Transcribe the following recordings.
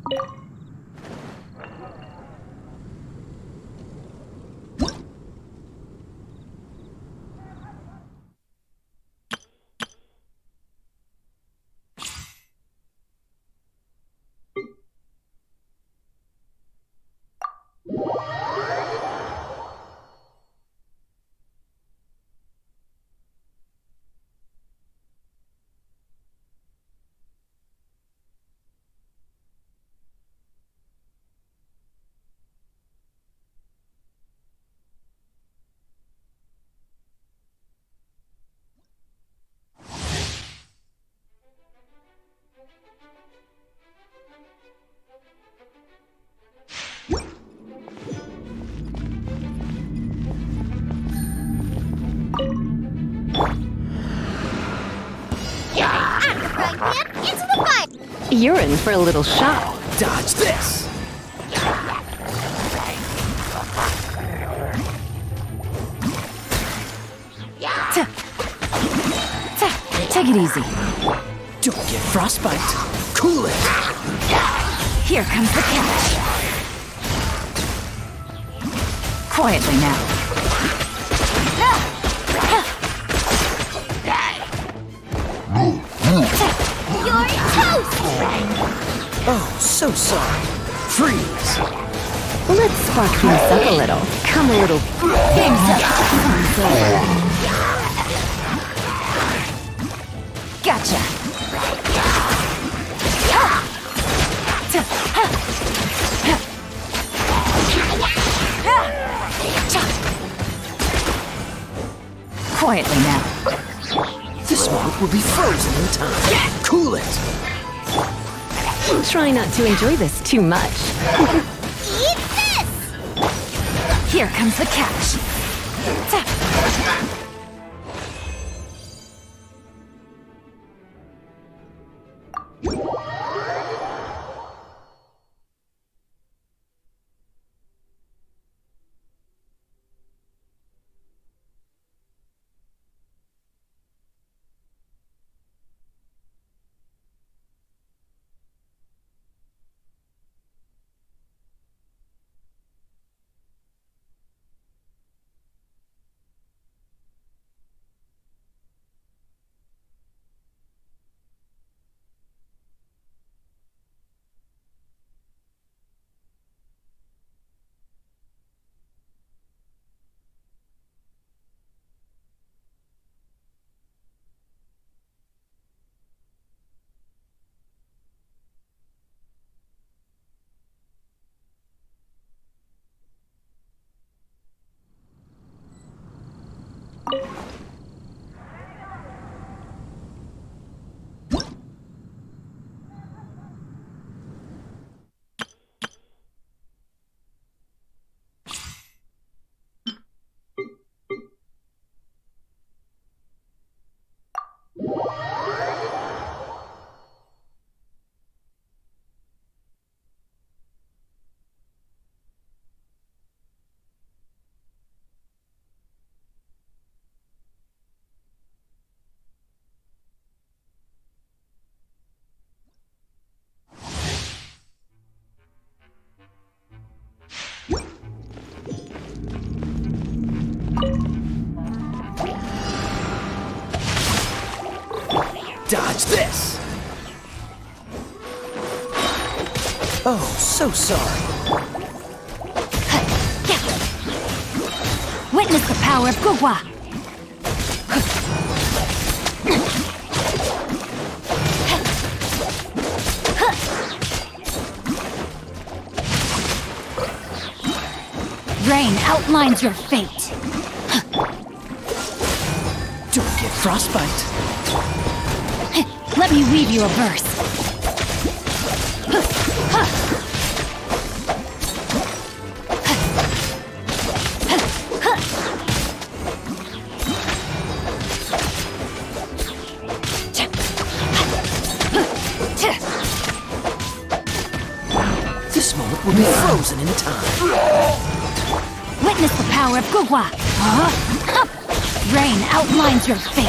Into the fight! You're in for a little shock. Dodge this! Take it easy. Don't get frostbite. Cool it! Here comes the catch. Quietly now. You're toast! Oh, so sorry. Freeze! Let's spark things up a little. Come a little. Game's up! Gotcha. Quietly now. This moment will be frozen in time. Cool it! Try not to enjoy this too much. Eat this! Here comes the catch. Dodge this! Oh, so sorry. Witness the power of Gugwa. Rain outlines your fate. Don't get frostbite. Let me weave you a verse. This moment will be frozen in time. Witness the power of Gugwa. Rain outlines your fate.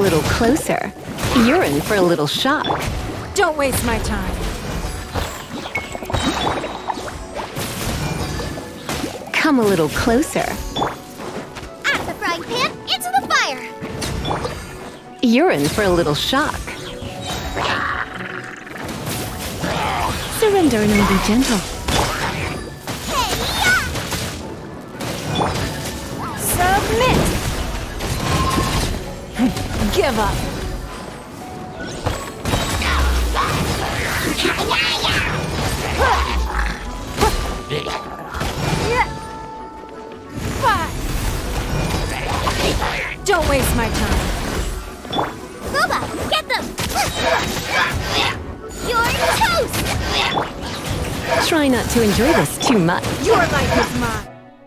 little closer. You're in for a little shock. Don't waste my time. Come a little closer. Out of the frying pan, into the fire. You're in for a little shock. Surrender and I'll be gentle. Submit! Give up. Don't waste my time. Booba, get them! You're toast! Try not to enjoy this too much. Your life is mine.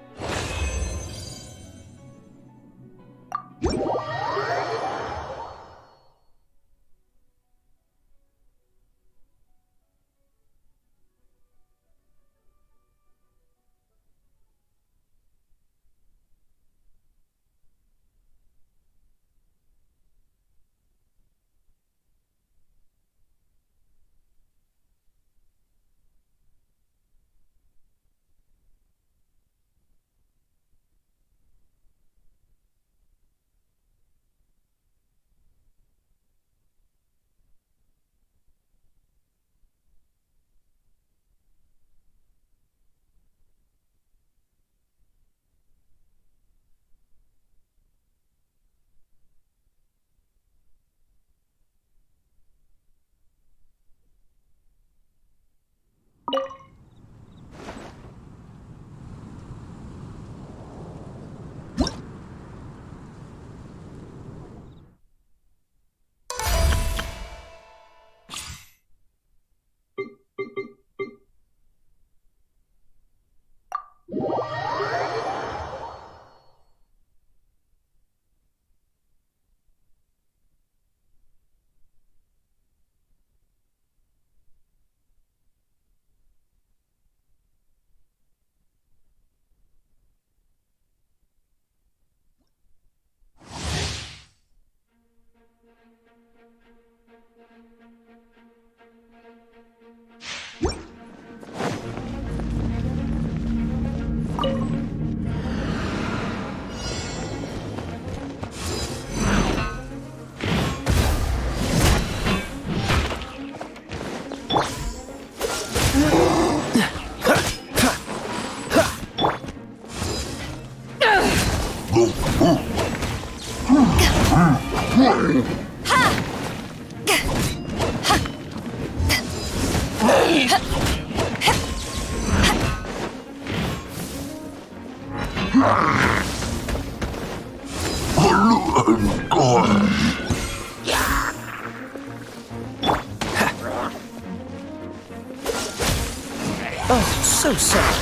Oh, so sorry.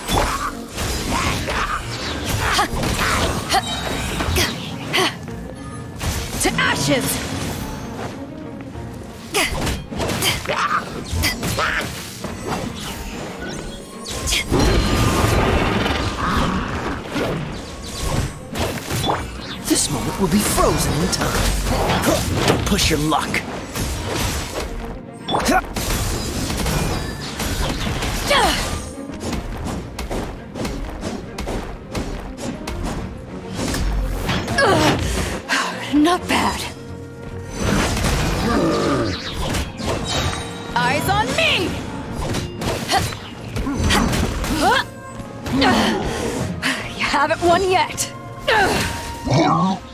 To ashes! This moment will be frozen in time. Don't push your luck. Not bad. Eyes on me! You haven't won yet.